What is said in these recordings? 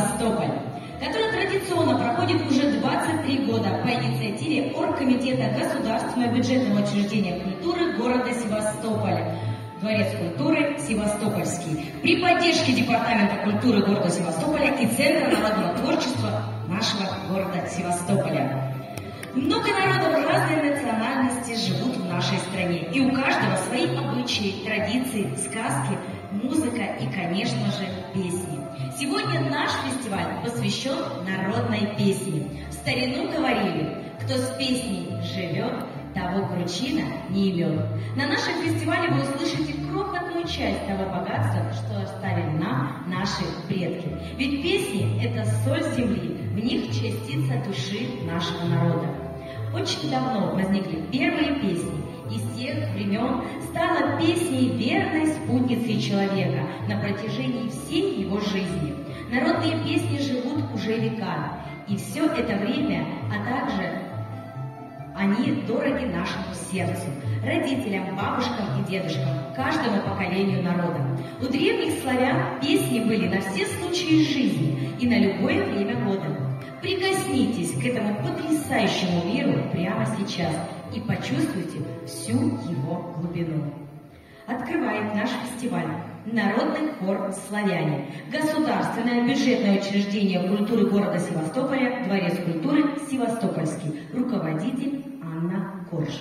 Севастополь», который традиционно проходит уже 23 года по инициативе Оргкомитета Государственного бюджетного учреждения культуры города Севастополя, Дворец культуры Севастопольский, при поддержке Департамента культуры города Севастополя и Центра народного творчества нашего города Севастополя. Много народов разной национальности живут в нашей стране, и у каждого свои обычаи, традиции, сказки, музыка и, конечно же, песни. Сегодня наш фестиваль посвящен народной песне. В старину говорили, кто с песней живет, того кручина не имет. На нашем фестивале вы услышите крохотную часть того богатства, что оставили нам наши предки. Ведь песни – это соль земли, в них частица души нашего народа. Очень давно возникли первые песни, и с тех времен стала песней верной спутницей человека на протяжении всей его жизни. Народные песни живут уже века, и все это время, а также они дороги нашему сердцу, родителям, бабушкам и дедушкам, каждому поколению народа. У древних славян песни были на все случаи жизни и на любое время года. Прикоснитесь к этому потрясающему миру прямо сейчас и почувствуйте всю его глубину. Открывает наш фестиваль народный хор «Славяне», Государственное бюджетное учреждение культуры города Севастополя, Дворец культуры Севастопольский, руководитель Анна Корж.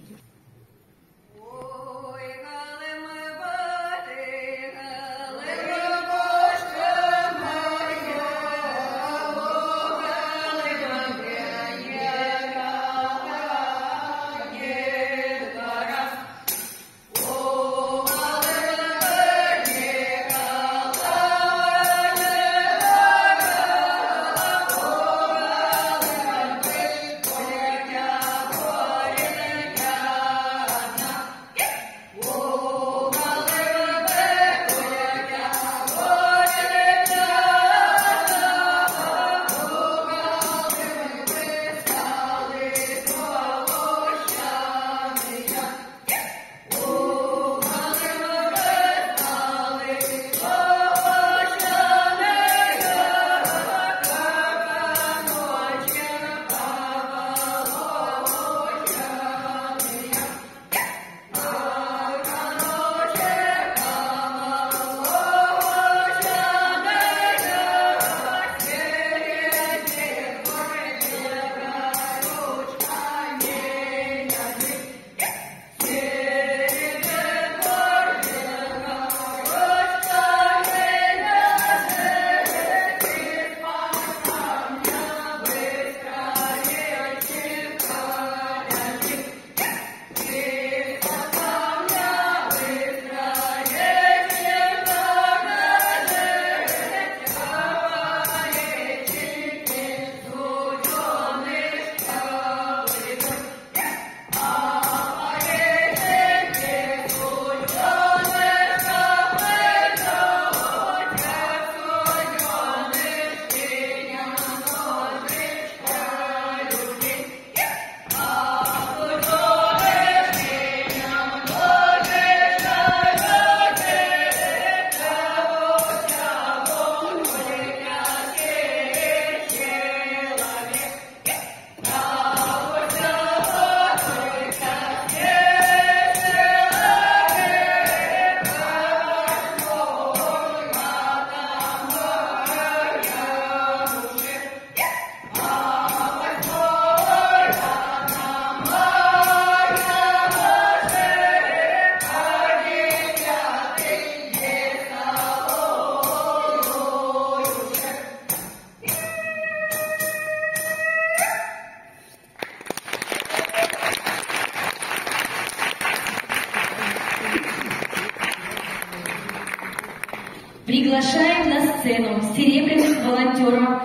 Приглашаем на сцену серебряных волонтеров,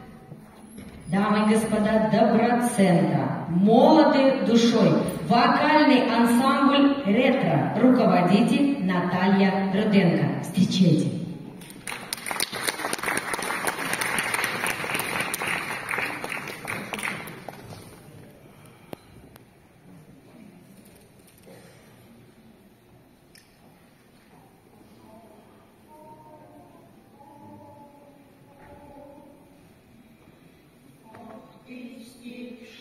дамы и господа, Доброцента, молоды душой, вокальный ансамбль «Ретро», руководитель Наталья Руденко. Встречайте.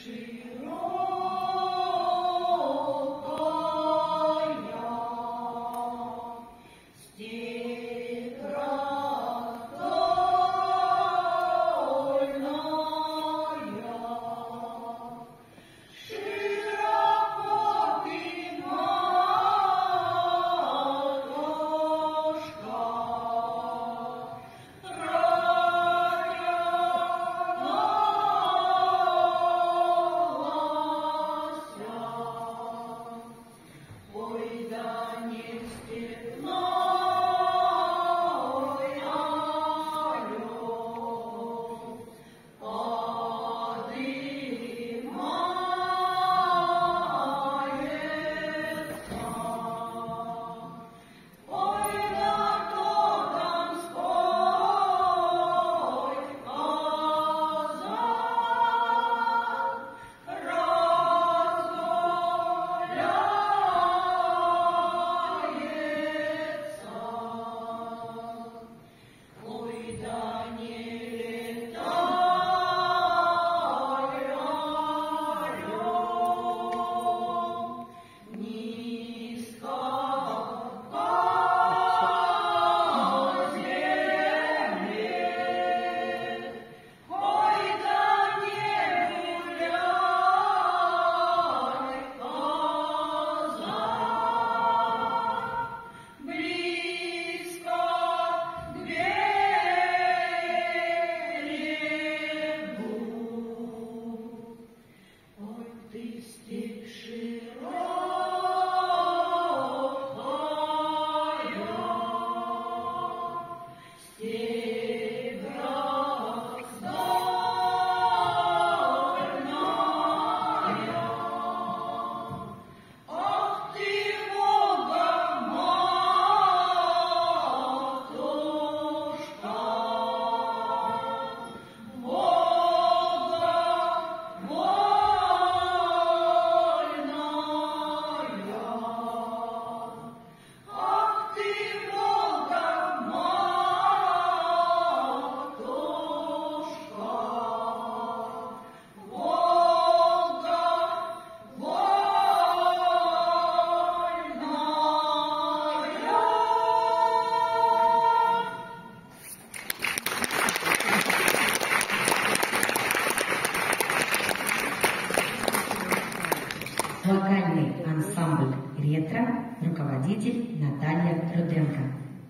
Вокальный ансамбль «Ретро», руководитель Наталья Руденко.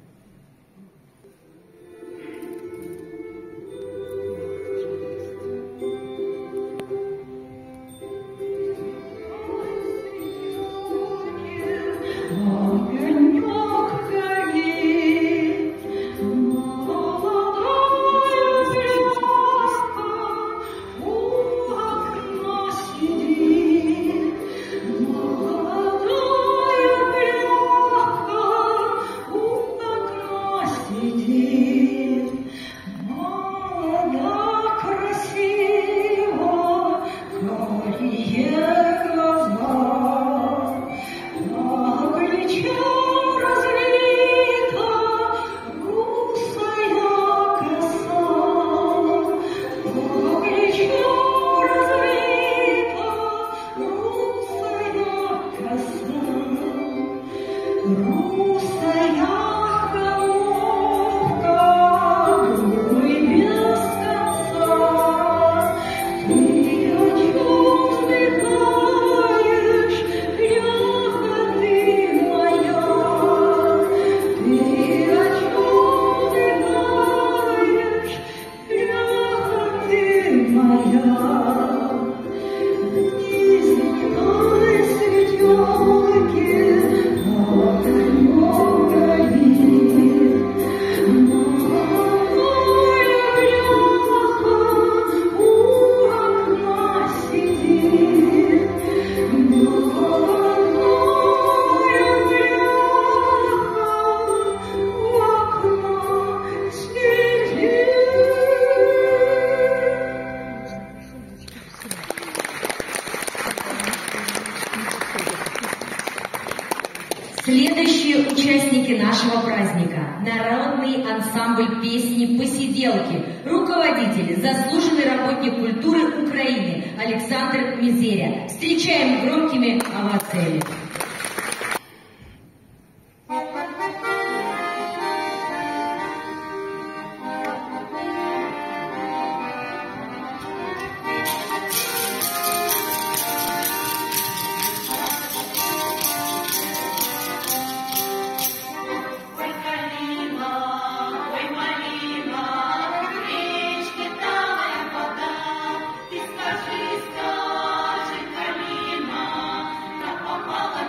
Следующие участники нашего праздника – народный ансамбль песни «Посиделки», руководители, заслуженный работник работник культуры Украины Александр Мизеря. Встречаем громкими овациями. Скажи, Калина, как попала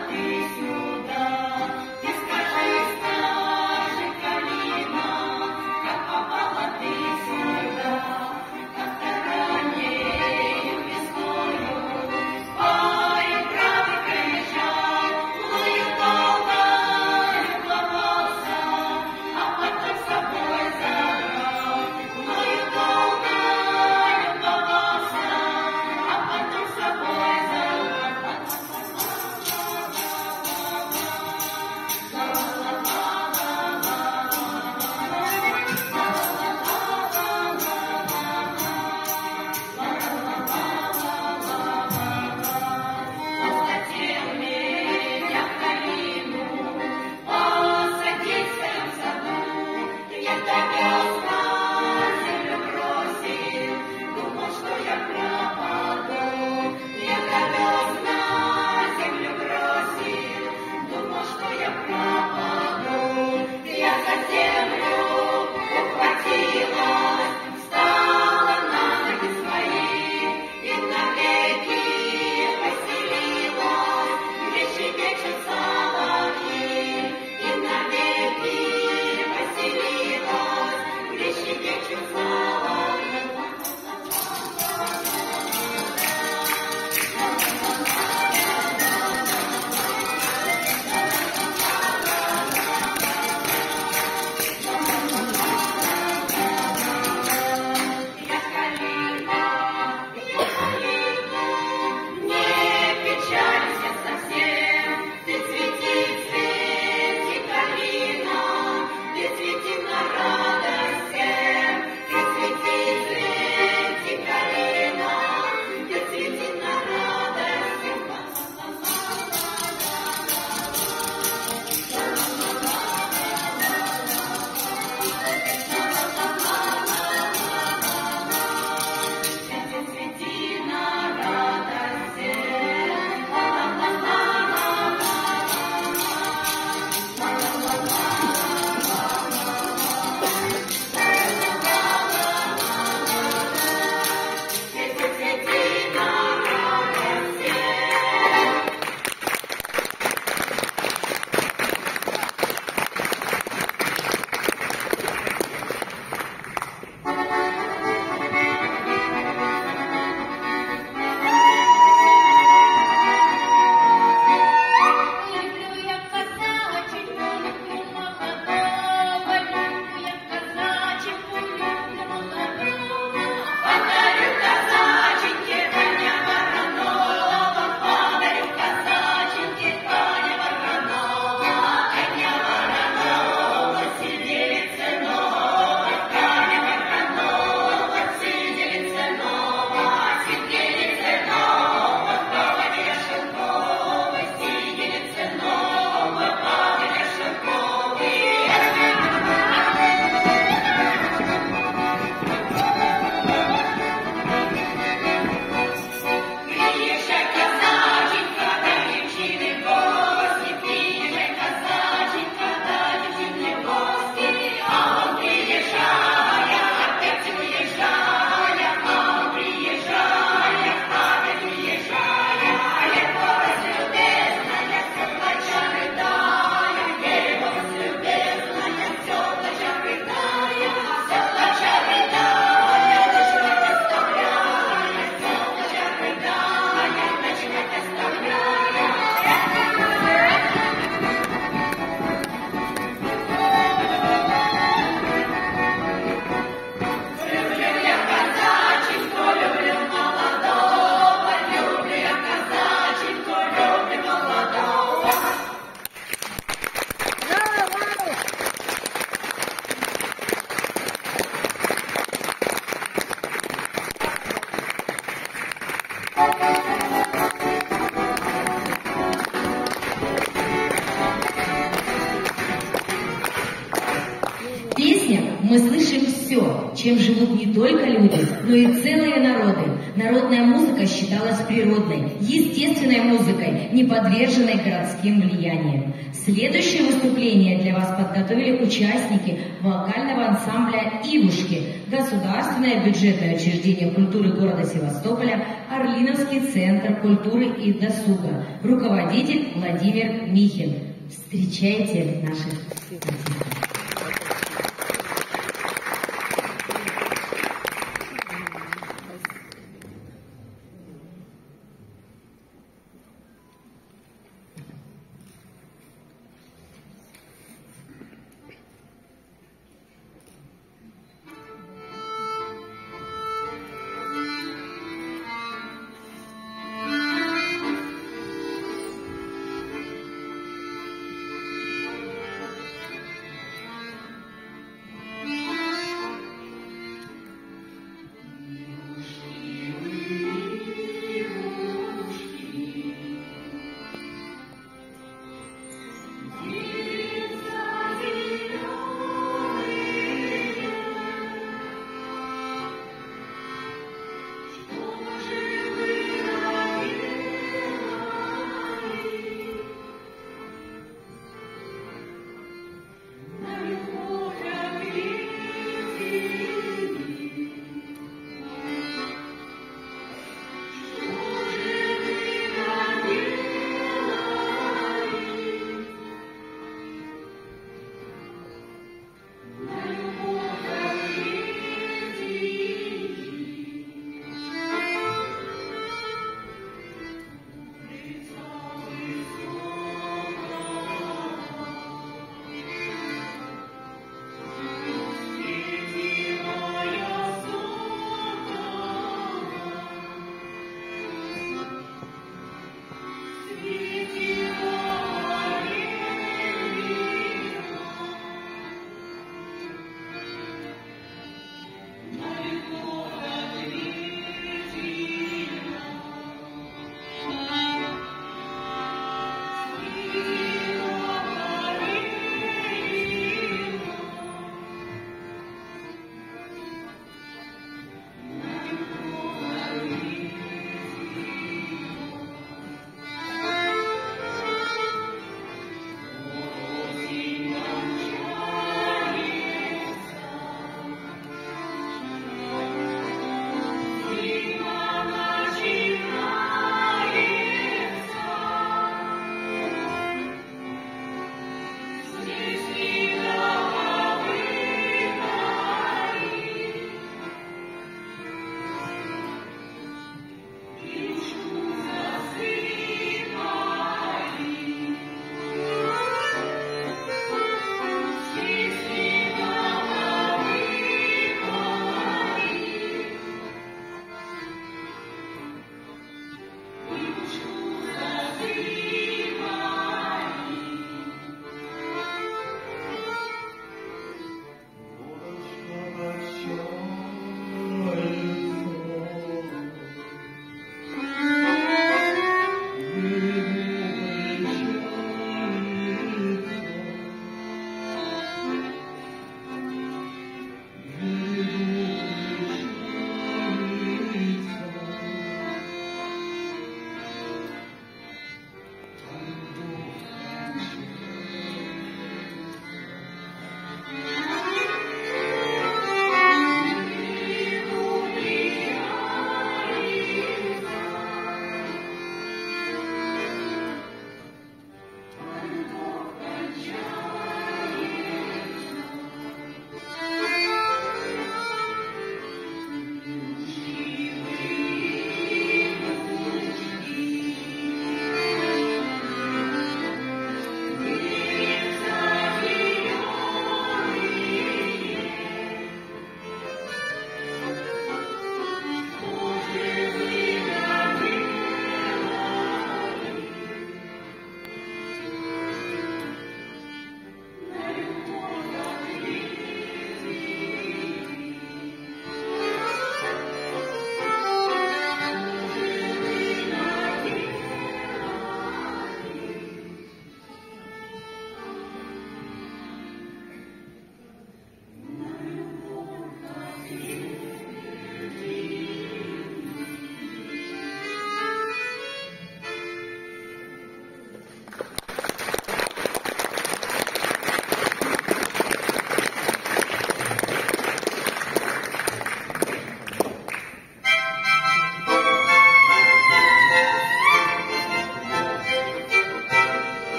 Песня мы слышим все, чем живут не только люди, но и целые народы. Народная музыка считалась природной, естественной музыкой, не подверженной городским влияниям. Следующее выступление для вас подготовили участники вокального ансамбля «Ивушки», Государственное бюджетное учреждение культуры города Севастополя, Орлиновский центр культуры и досуга, руководитель Владимир Михин. Встречайте наших артистов.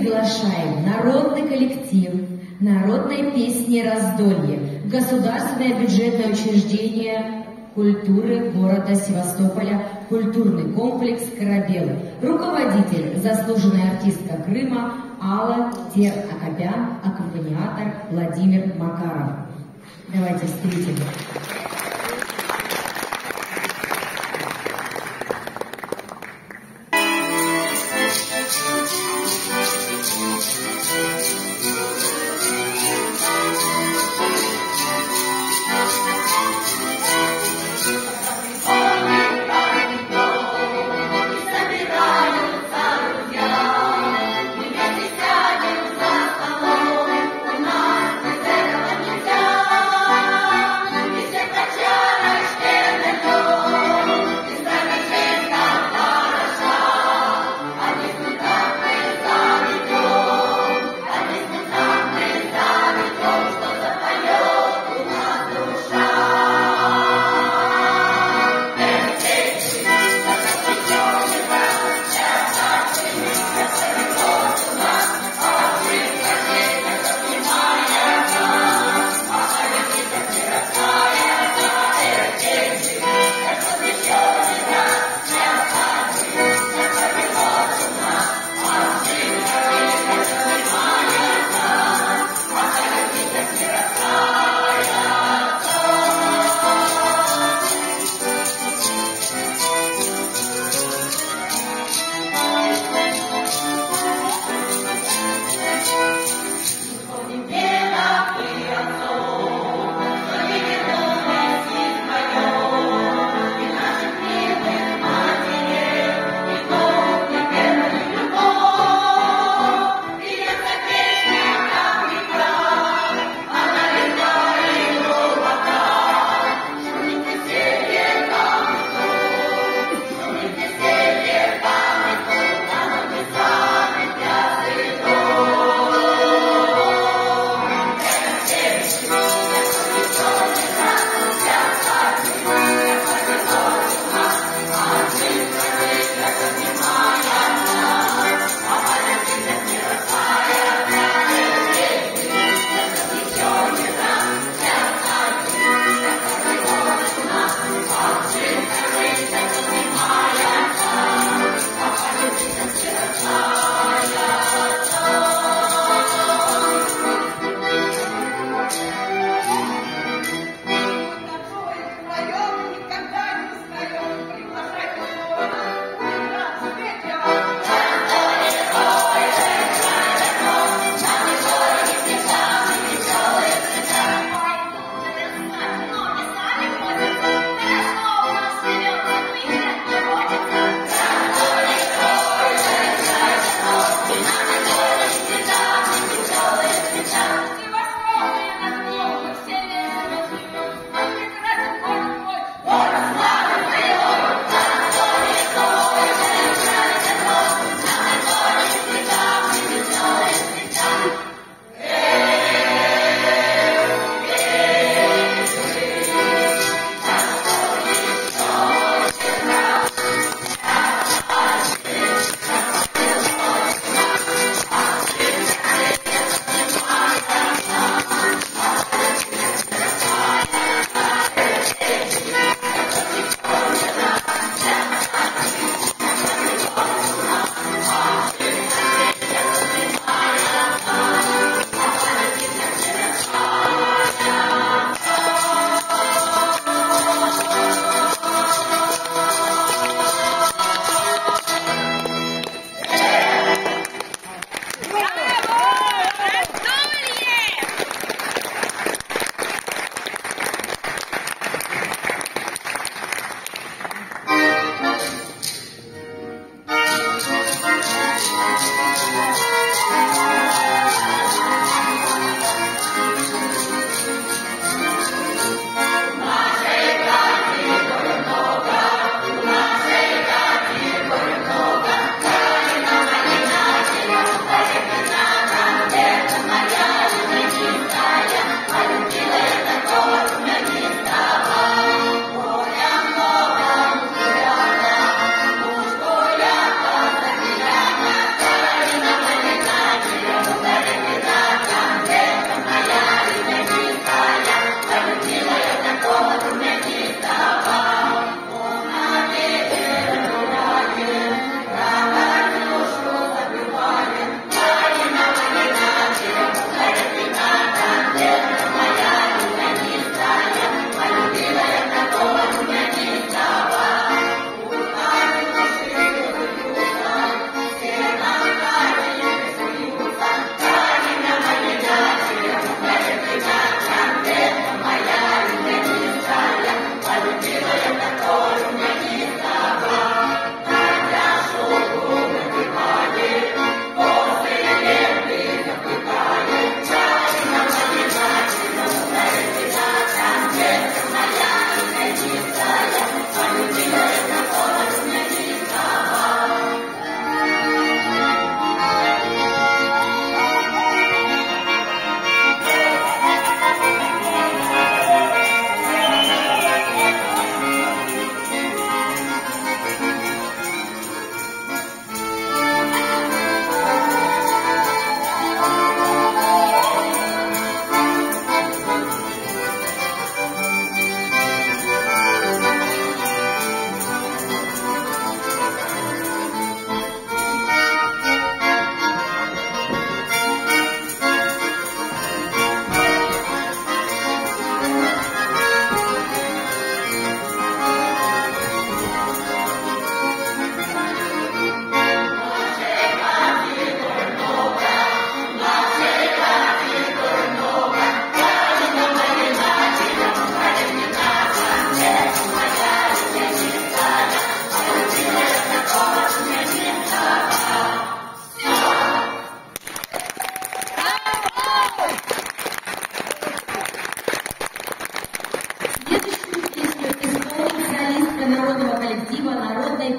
приглашаем народный коллектив народной песни «Раздолье», государственное бюджетное учреждение культуры города Севастополя, культурный комплекс «Корабелы». Руководитель, заслуженная артистка Крыма Алла Тер-Акопян, аккомпаниатор Владимир Макаров. Давайте встретим. Нельзя.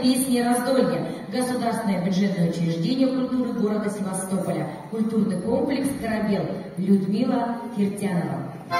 песни и раздолья. Государственное бюджетное учреждение культуры города Севастополя. Культурный комплекс «Корабел». Людмила Киртянова.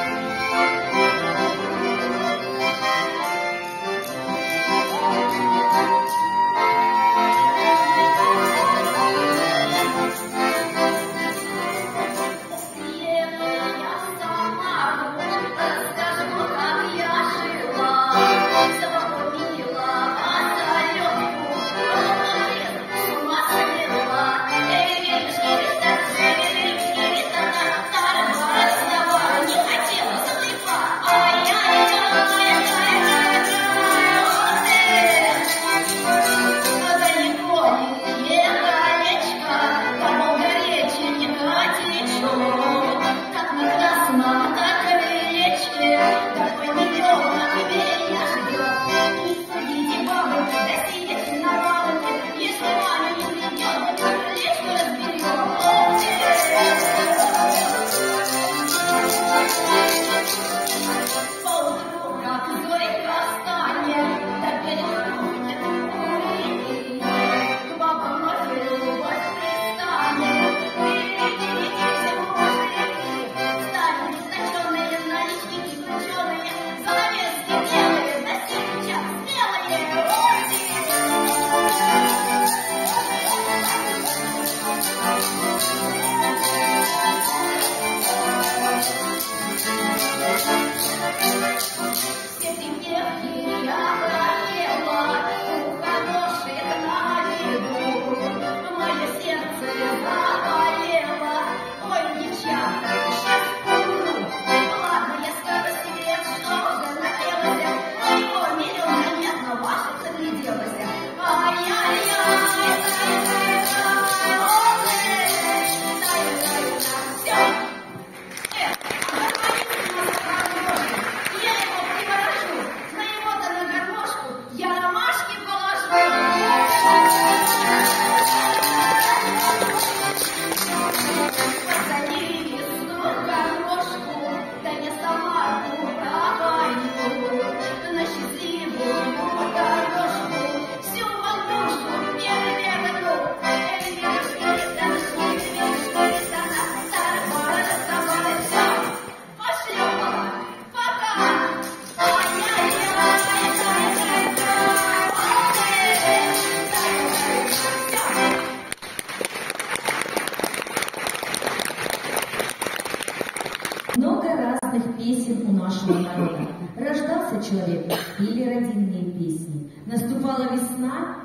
Много разных песен у нашего народа. Рождался человек, пели родильные песни. Наступала весна,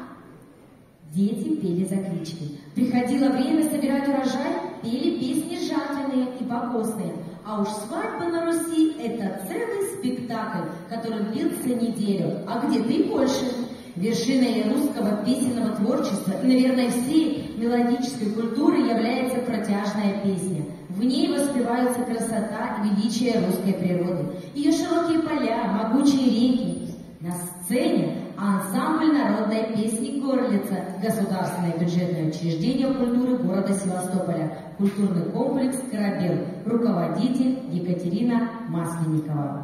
дети пели заклички. Приходило время собирать урожай, пели песни жатвенные и покосные. А уж свадьба на Руси – это целый спектакль, который длился неделю, а где-то и больше. Вершиной русского песенного творчества и, наверное, всей мелодической культуры является протяжная песня. В ней воспеваются красота и величие русской природы, ее широкие поля, могучие реки. На сцене ансамбль народной песни «Горлица», государственное бюджетное учреждение культуры города Севастополя, культурный комплекс «Корабел», руководитель Екатерина Масленникова.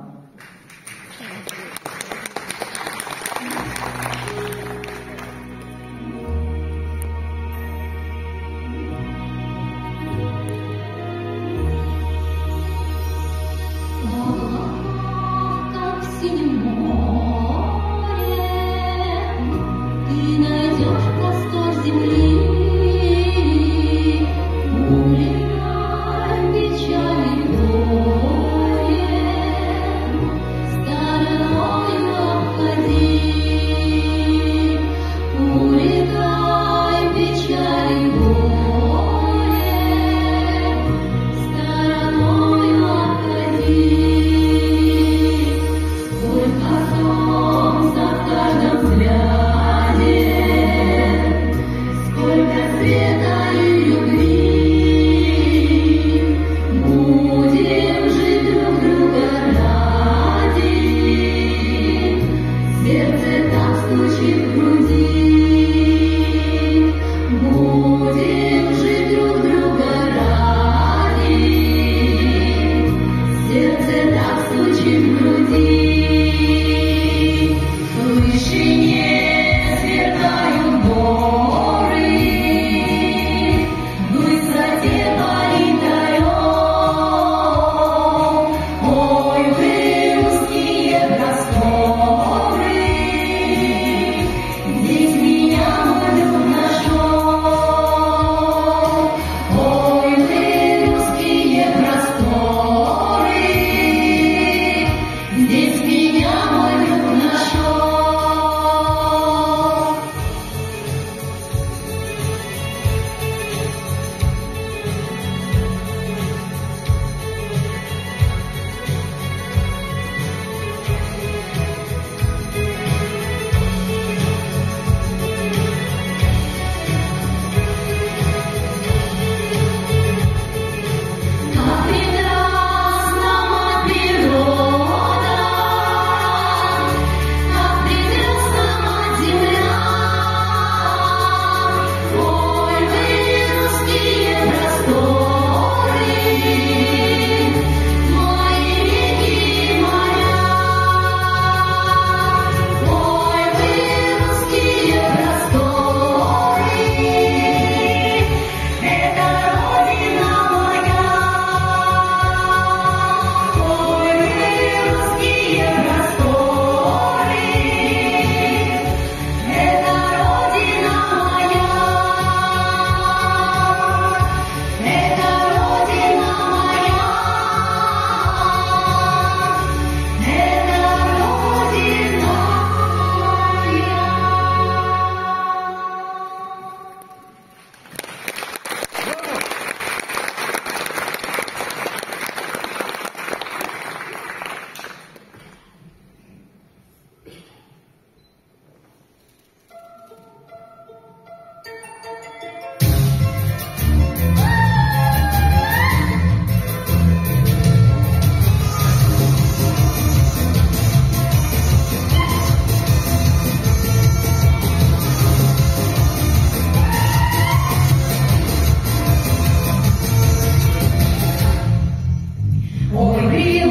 Печали горе,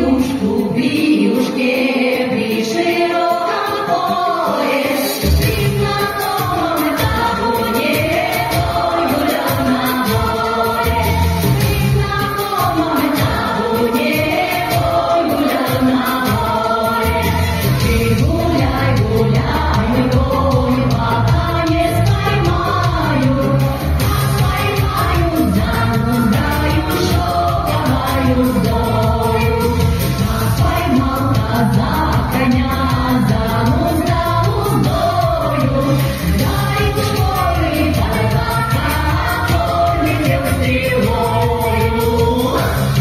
брилушку, брилушке, при широком поле, при знакомом табуне, ой, гулял на воле, при знакомом табуне, ой, гулял на воле. Ты гуляй, гуляй, ой, пока не споймаю, а споймаю, заблуждаю, шоковаю вдою. Нас поймал казак коня, заблуждал уздою. Дай шкуры, дай пока, полетел стрелою.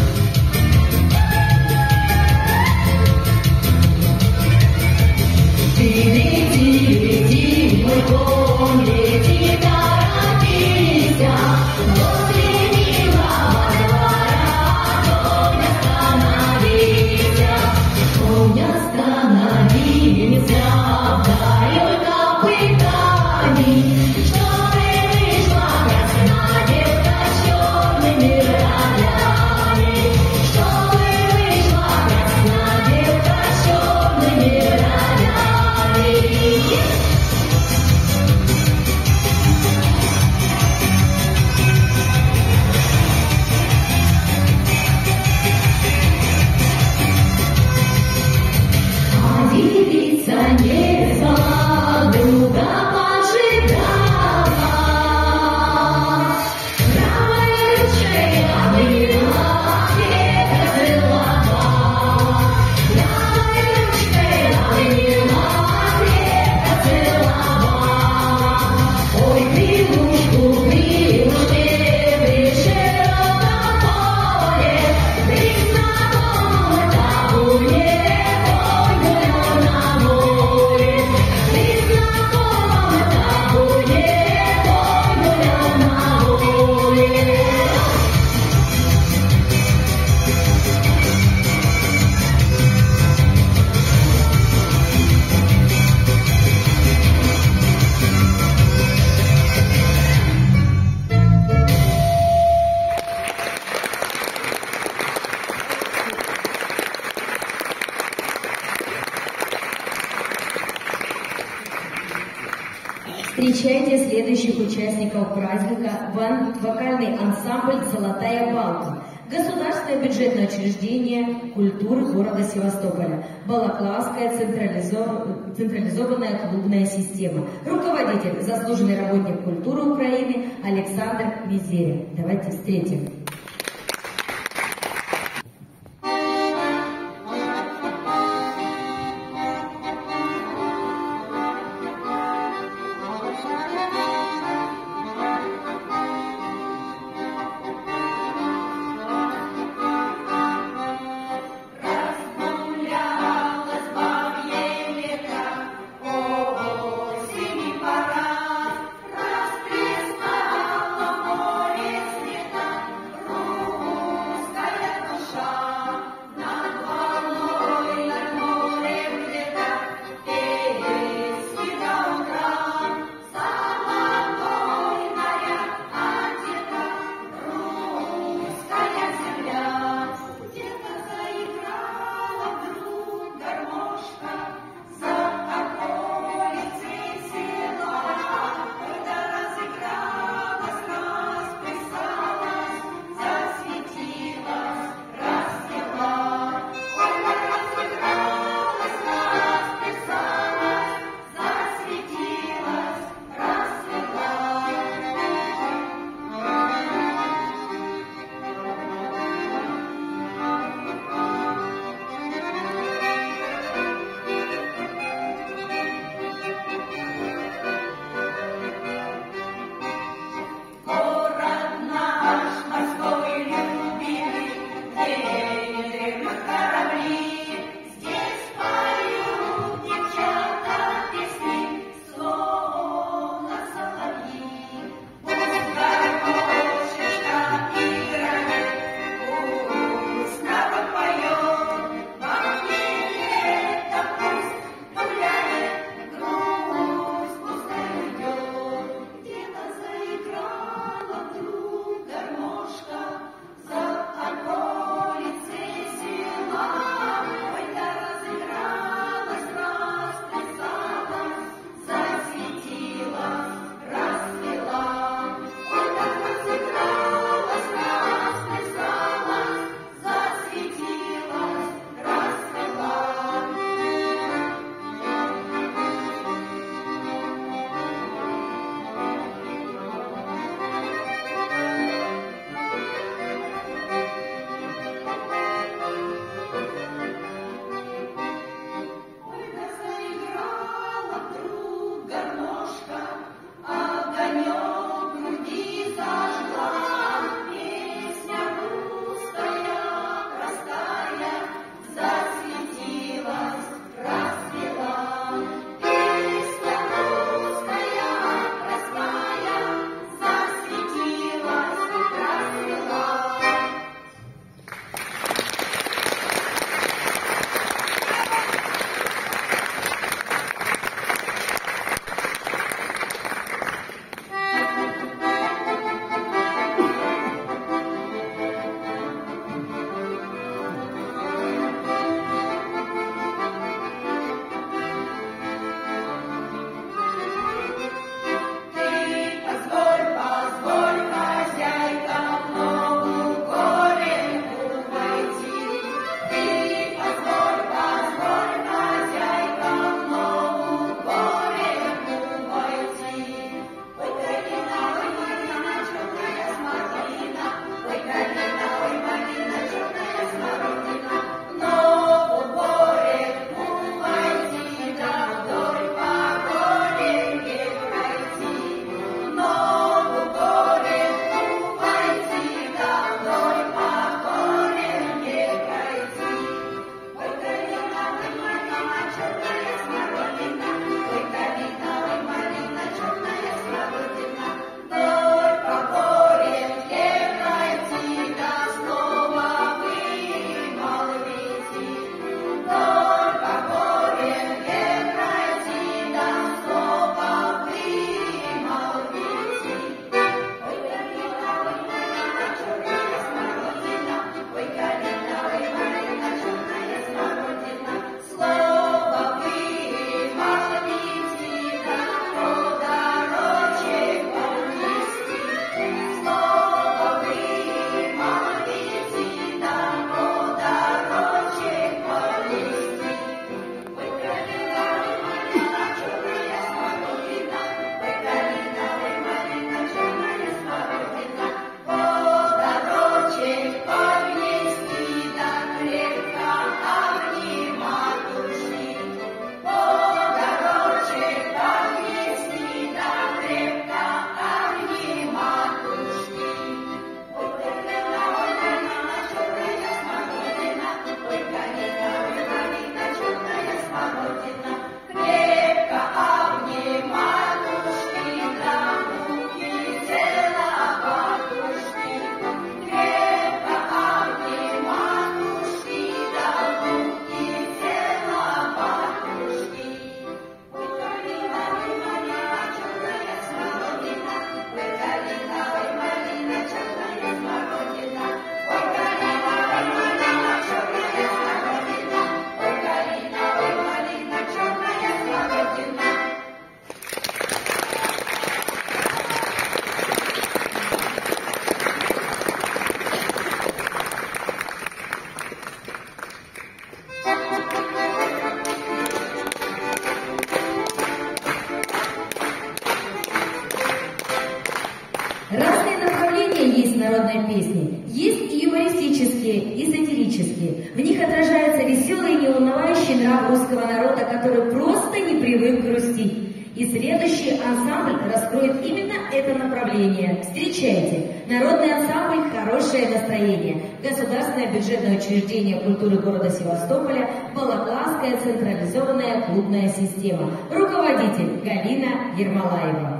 Ты лети, лети, мой конь, лети, торопись, возле милого двора, конь остановись, вдаль копытами, чтобы вышла красная девка с черными ролями, чтобы вышла красная девка с черными ролями. А девица не звала, друга поджидала, правой ручкой обняла, века целовала, правой ручкой обняла, века целовала. Ой, брилушку, брилушке, при широком поле, при знакомом табуне, ой, гулял на воле, при знакомом табуне, ой, гулял на воле. Встречайте следующих участников праздника. Вокальный ансамбль «Золотая балка». Государственное бюджетное учреждение культуры города Севастополя. Балаклавская централизованная клубная система. Руководитель, заслуженный работник культуры Украины Александр Мизерин. Давайте встретим. православной песни. Есть и юмористические, и сатирические. В них отражается веселый и неунывающий нрав русского народа, который просто не привык грустить. И следующий ансамбль раскроет именно это направление. Встречайте! Народный ансамбль «Хорошее настроение». Государственное бюджетное учреждение культуры города Севастополя, Балаклавская централизованная клубная система. Руководитель Галина Ермолаева.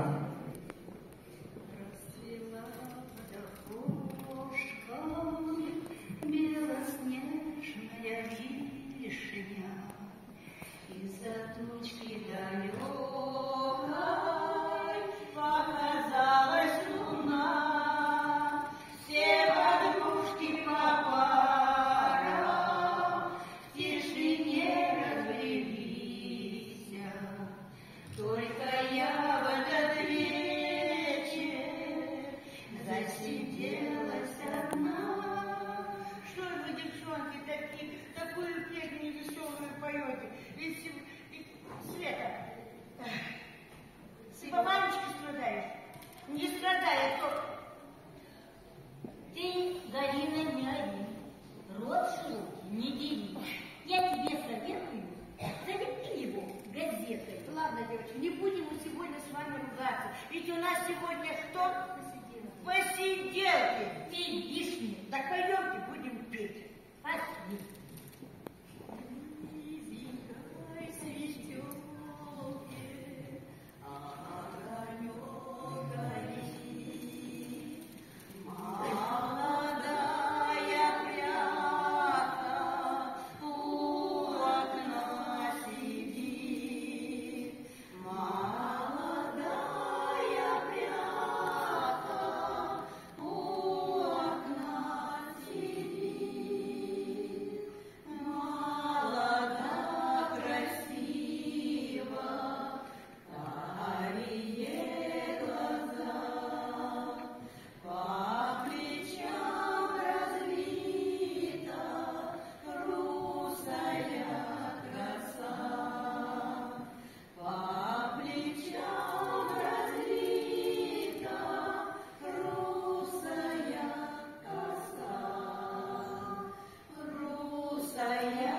Yeah.